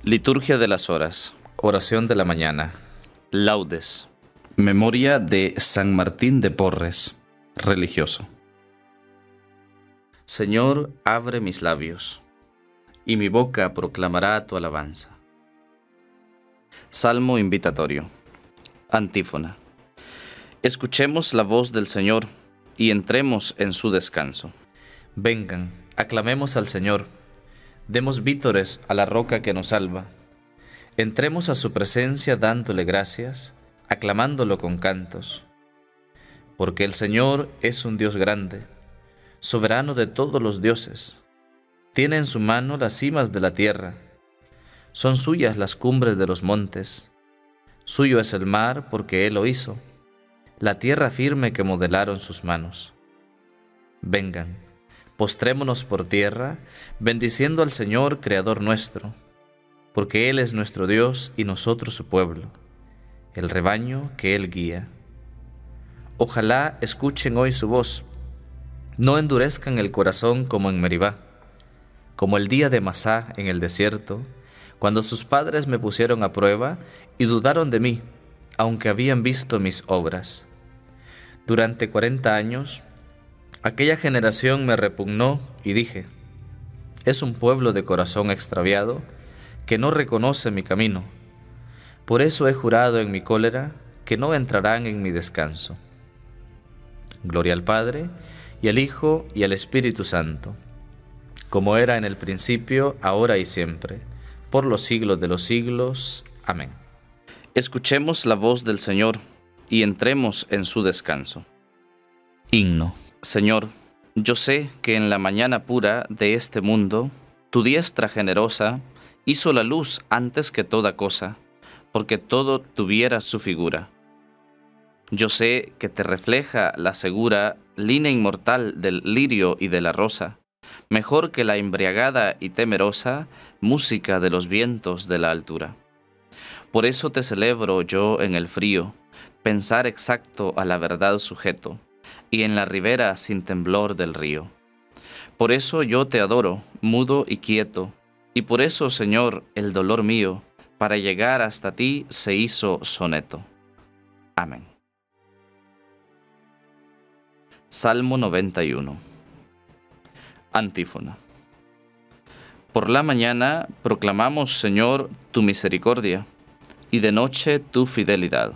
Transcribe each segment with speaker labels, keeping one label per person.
Speaker 1: Liturgia de las horas. Oración de la mañana. Laudes. Memoria de San Martín de Porres, religioso. Señor, abre mis labios, y mi boca proclamará tu alabanza. Salmo invitatorio. Antífona. Escuchemos la voz del Señor, y entremos en su descanso. Vengan, aclamemos al Señor. Demos vítores a la roca que nos salva. Entremos a su presencia dándole gracias, aclamándolo con cantos. Porque el Señor es un Dios grande, soberano de todos los dioses. Tiene en su mano las cimas de la tierra. Son suyas las cumbres de los montes. Suyo es el mar porque Él lo hizo, la tierra firme que modelaron sus manos. Vengan, postrémonos por tierra, bendiciendo al Señor, Creador nuestro, porque Él es nuestro Dios y nosotros su pueblo, el rebaño que Él guía. Ojalá escuchen hoy su voz, no endurezcan el corazón como en Meribá, como el día de Masá en el desierto, cuando sus padres me pusieron a prueba y dudaron de mí, aunque habían visto mis obras. Durante 40 años, aquella generación me repugnó y dije, es un pueblo de corazón extraviado que no reconoce mi camino. Por eso he jurado en mi cólera que no entrarán en mi descanso. Gloria al Padre, y al Hijo, y al Espíritu Santo, como era en el principio, ahora y siempre, por los siglos de los siglos. Amén. Escuchemos la voz del Señor, y entremos en su descanso. Himno. Señor, yo sé que en la mañana pura de este mundo, tu diestra generosa hizo la luz antes que toda cosa, porque todo tuviera su figura. Yo sé que te refleja la segura línea inmortal del lirio y de la rosa, mejor que la embriagada y temerosa música de los vientos de la altura. Por eso te celebro yo en el frío, pensar exacto a la verdad sujeto, y en la ribera sin temblor del río. Por eso yo te adoro, mudo y quieto, y por eso, Señor, el dolor mío, para llegar hasta ti se hizo soneto. Amén. Salmo 91. Antífona. Por la mañana proclamamos, Señor, tu misericordia, y de noche tu fidelidad.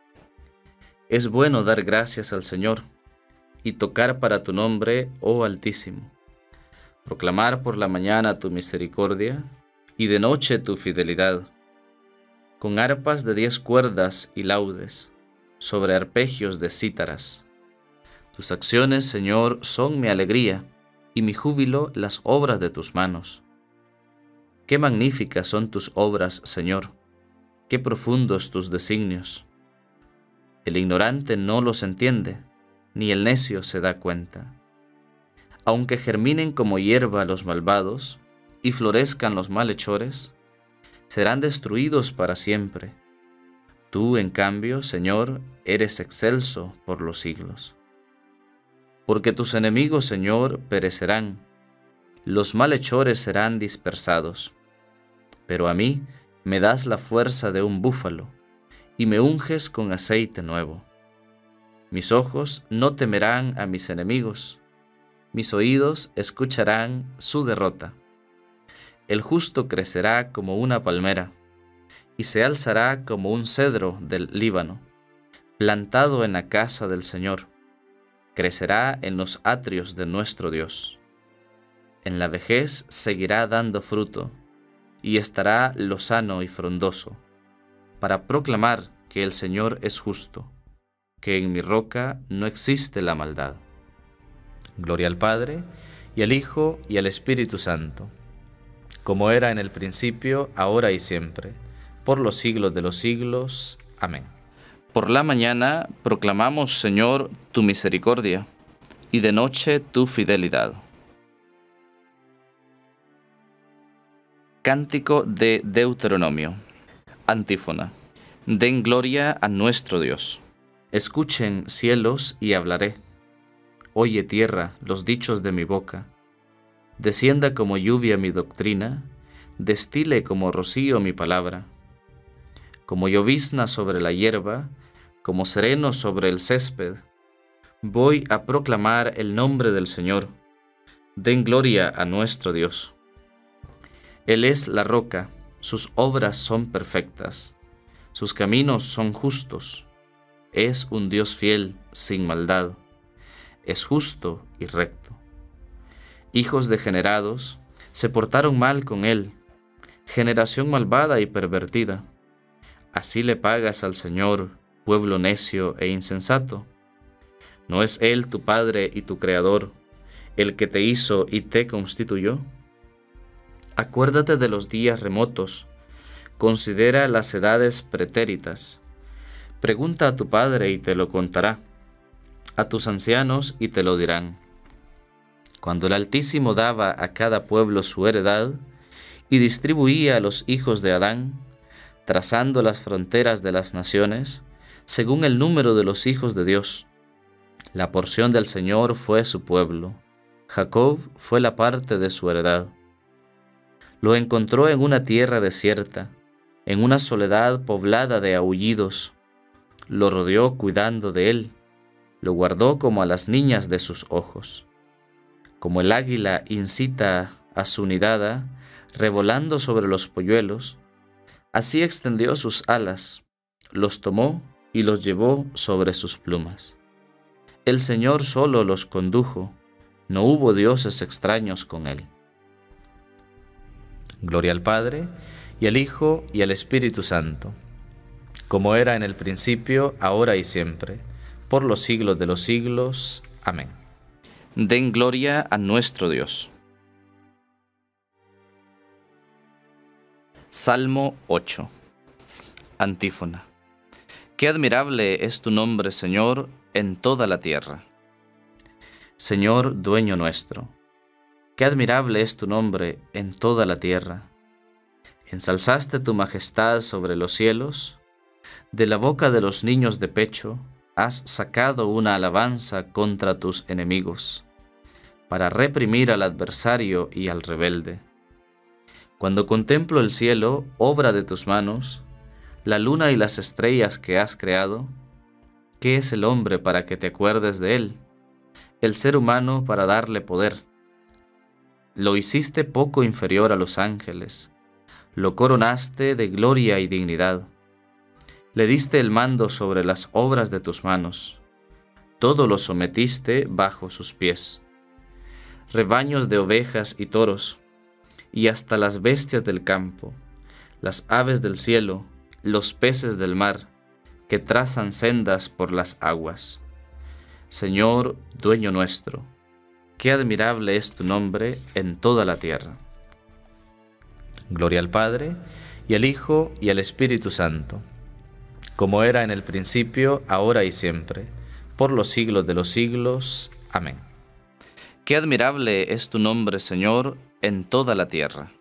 Speaker 1: Es bueno dar gracias al Señor, y tocar para tu nombre, oh Altísimo. Proclamar por la mañana tu misericordia, y de noche tu fidelidad. Con arpas de 10 cuerdas y laudes, sobre arpegios de cítaras. Tus acciones, Señor, son mi alegría, y mi júbilo las obras de tus manos. Qué magníficas son tus obras, Señor, qué profundos tus designios. El ignorante no los entiende, ni el necio se da cuenta. Aunque germinen como hierba los malvados, y florezcan los malhechores, serán destruidos para siempre. Tú, en cambio, Señor, eres excelso por los siglos. Porque tus enemigos, Señor, perecerán, los malhechores serán dispersados. Pero a mí me das la fuerza de un búfalo, y me unges con aceite nuevo. Mis ojos no temerán a mis enemigos, mis oídos escucharán su derrota. El justo crecerá como una palmera, y se alzará como un cedro del Líbano, plantado en la casa del Señor. Crecerá en los atrios de nuestro Dios. En la vejez seguirá dando fruto, y estará lozano y frondoso, para proclamar que el Señor es justo, que en mi roca no existe la maldad. Gloria al Padre, y al Hijo, y al Espíritu Santo, como era en el principio, ahora y siempre, por los siglos de los siglos. Amén. Por la mañana proclamamos, Señor, tu misericordia, y de noche tu fidelidad. Cántico de Deuteronomio. Antífona. Den gloria a nuestro Dios. Escuchen, cielos, y hablaré. Oye, tierra, los dichos de mi boca. Descienda como lluvia mi doctrina, destile como rocío mi palabra. Como llovizna sobre la hierba, como sereno sobre el césped, voy a proclamar el nombre del Señor. Den gloria a nuestro Dios. Él es la roca, sus obras son perfectas, sus caminos son justos. Es un Dios fiel, sin maldad, es justo y recto. Hijos degenerados se portaron mal con él, generación malvada y pervertida. Así le pagas al Señor, pueblo necio e insensato. ¿No es Él tu Padre y tu Creador, el que te hizo y te constituyó? Acuérdate de los días remotos, considera las edades pretéritas. Pregunta a tu Padre y te lo contará, a tus ancianos y te lo dirán. Cuando el Altísimo daba a cada pueblo su heredad y distribuía a los hijos de Adán, trazando las fronteras de las naciones, según el número de los hijos de Dios. La porción del Señor fue su pueblo, Jacob fue la parte de su heredad. Lo encontró en una tierra desierta, en una soledad poblada de aullidos. Lo rodeó cuidando de él, lo guardó como a las niñas de sus ojos. Como el águila incita a su nidada, revolando sobre los polluelos, así extendió sus alas, los tomó y los llevó sobre sus plumas. El Señor solo los condujo, no hubo dioses extraños con él. Gloria al Padre, y al Hijo, y al Espíritu Santo, como era en el principio, ahora y siempre, por los siglos de los siglos. Amén. Den gloria a nuestro Dios. Salmo 8. Antífona. Qué admirable es tu nombre, Señor, en toda la tierra. Señor, dueño nuestro, qué admirable es tu nombre en toda la tierra. Ensalzaste tu majestad sobre los cielos, de la boca de los niños de pecho has sacado una alabanza contra tus enemigos, para reprimir al adversario y al rebelde. Cuando contemplo el cielo, obra de tus manos, la luna y las estrellas que has creado, ¿qué es el hombre para que te acuerdes de él? El ser humano para darle poder. Lo hiciste poco inferior a los ángeles, lo coronaste de gloria y dignidad. Le diste el mando sobre las obras de tus manos, todo lo sometiste bajo sus pies. Rebaños de ovejas y toros, y hasta las bestias del campo, las aves del cielo, los peces del mar, que trazan sendas por las aguas. Señor, dueño nuestro, qué admirable es tu nombre en toda la tierra. Gloria al Padre, y al Hijo, y al Espíritu Santo, como era en el principio, ahora y siempre, por los siglos de los siglos. Amén. Qué admirable es tu nombre, Señor, en toda la tierra.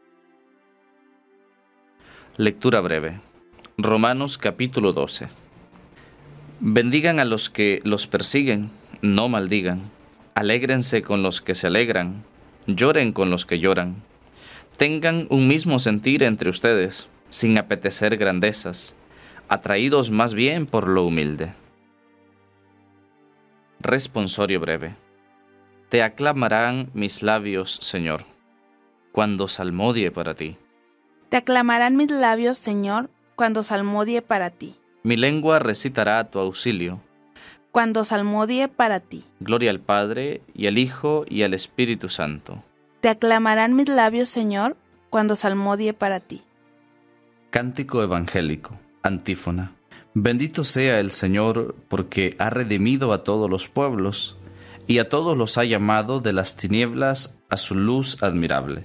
Speaker 1: Lectura breve. Romanos capítulo 12. Bendigan a los que los persiguen, no maldigan. Alégrense con los que se alegran, lloren con los que lloran. Tengan un mismo sentir entre ustedes, sin apetecer grandezas, atraídos más bien por lo humilde. Responsorio breve. Te aclamarán mis labios, Señor, cuando salmodie para ti.
Speaker 2: Te aclamarán mis labios, Señor, cuando salmodie para ti.
Speaker 1: Mi lengua recitará tu auxilio,
Speaker 2: cuando salmodie para ti.
Speaker 1: Gloria al Padre, y al Hijo, y al Espíritu Santo.
Speaker 2: Te aclamarán mis labios, Señor, cuando salmodie para ti.
Speaker 1: Cántico evangélico. Antífona. Bendito sea el Señor, porque ha redimido a todos los pueblos, y a todos los ha llamado de las tinieblas a su luz admirable.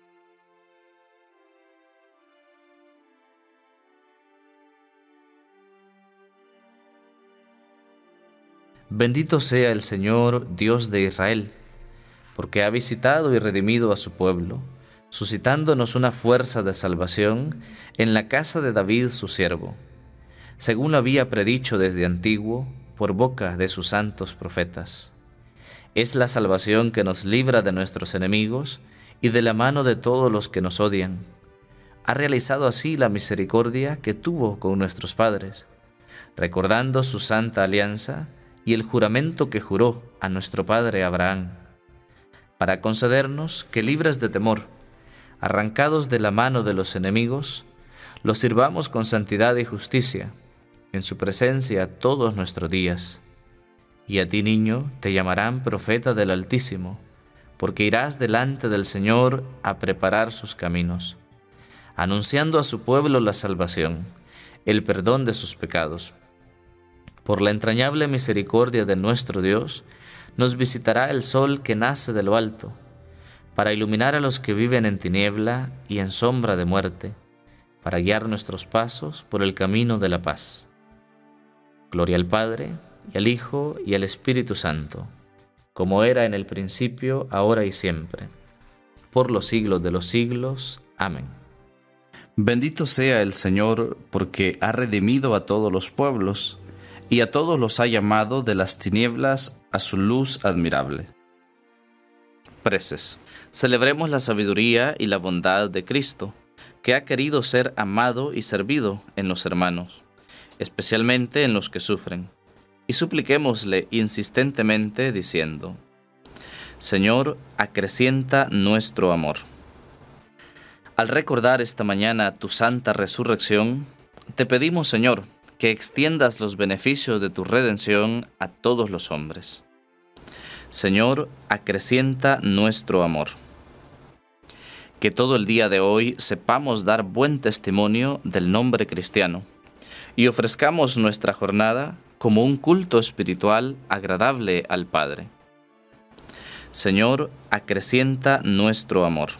Speaker 1: Bendito sea el Señor, Dios de Israel, porque ha visitado y redimido a su pueblo, suscitándonos una fuerza de salvación en la casa de David su siervo, según lo había predicho desde antiguo por boca de sus santos profetas. Es la salvación que nos libra de nuestros enemigos y de la mano de todos los que nos odian, ha realizado así la misericordia que tuvo con nuestros padres, recordando su santa alianza y el juramento que juró a nuestro padre Abraham, para concedernos que, libres de temor, arrancados de la mano de los enemigos, los sirvamos con santidad y justicia, en su presencia todos nuestros días. Y a ti, niño, te llamarán profeta del Altísimo, porque irás delante del Señor a preparar sus caminos, anunciando a su pueblo la salvación, el perdón de sus pecados. Por la entrañable misericordia de nuestro Dios, nos visitará el sol que nace de lo alto, para iluminar a los que viven en tiniebla y en sombra de muerte, para guiar nuestros pasos por el camino de la paz. Gloria al Padre, y al Hijo, y al Espíritu Santo, como era en el principio, ahora y siempre, por los siglos de los siglos. Amén. Bendito sea el Señor, porque ha redimido a todos los pueblos, y a todos los ha llamado de las tinieblas a su luz admirable. Preces. Celebremos la sabiduría y la bondad de Cristo, que ha querido ser amado y servido en los hermanos, especialmente en los que sufren, y supliquémosle insistentemente diciendo: Señor, acrecienta nuestro amor. Al recordar esta mañana tu santa resurrección, te pedimos, Señor, que extiendas los beneficios de tu redención a todos los hombres. Señor, acrecienta nuestro amor. Que todo el día de hoy sepamos dar buen testimonio del nombre cristiano y ofrezcamos nuestra jornada como un culto espiritual agradable al Padre. Señor, acrecienta nuestro amor.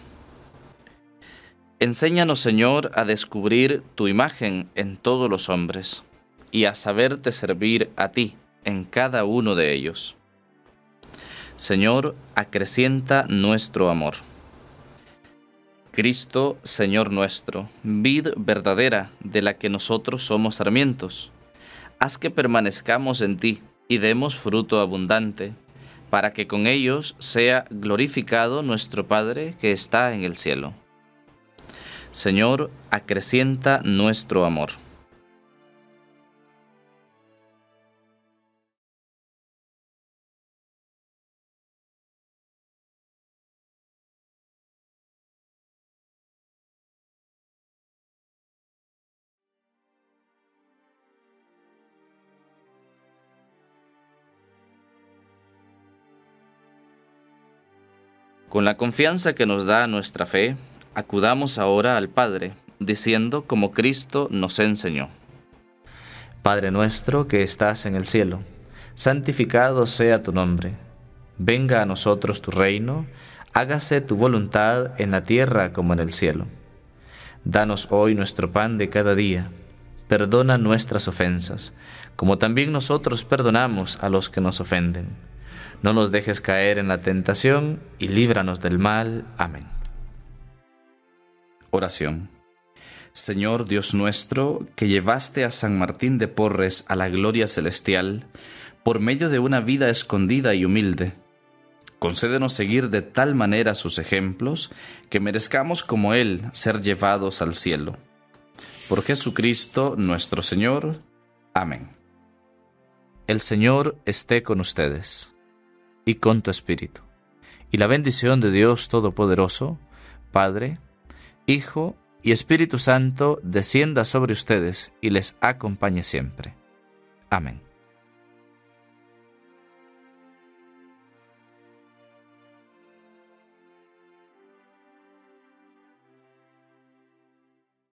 Speaker 1: Enséñanos, Señor, a descubrir tu imagen en todos los hombres y a saberte servir a ti en cada uno de ellos. Señor, acrecienta nuestro amor. Cristo, Señor nuestro, vid verdadera de la que nosotros somos sarmientos, haz que permanezcamos en ti y demos fruto abundante, para que con ellos sea glorificado nuestro Padre que está en el cielo. Señor, acrecienta nuestro amor. Con la confianza que nos da nuestra fe, acudamos ahora al Padre, diciendo como Cristo nos enseñó: Padre nuestro que estás en el cielo, santificado sea tu nombre. Venga a nosotros tu reino, hágase tu voluntad en la tierra como en el cielo. Danos hoy nuestro pan de cada día. Perdona nuestras ofensas, como también nosotros perdonamos a los que nos ofenden. No nos dejes caer en la tentación y líbranos del mal. Amén. Oración. Señor Dios nuestro, que llevaste a San Martín de Porres a la gloria celestial por medio de una vida escondida y humilde, concédenos seguir de tal manera sus ejemplos que merezcamos como él ser llevados al cielo. Por Jesucristo nuestro Señor. Amén. El Señor esté con ustedes y con tu espíritu. Y la bendición de Dios Todopoderoso, Padre, Hijo y Espíritu Santo, descienda sobre ustedes y les acompañe siempre. Amén.